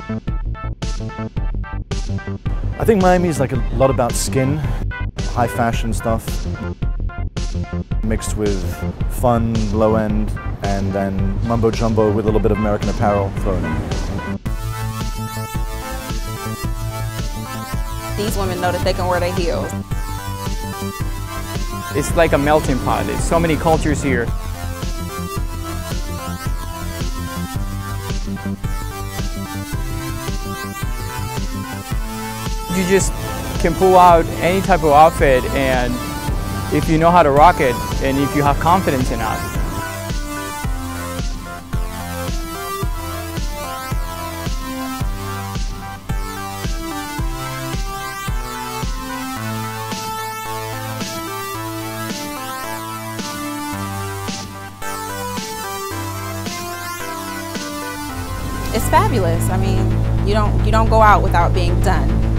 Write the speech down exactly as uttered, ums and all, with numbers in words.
I think Miami is like a lot about skin, high fashion stuff, mixed with fun, low end, and then mumbo jumbo with a little bit of American Apparel thrown in. These women know that they can wear their heels. It's like a melting pot. There's so many cultures here. You just can pull out any type of outfit, and if you know how to rock it and if you have confidence enough. It's fabulous. I mean, you don't you don't go out without being done.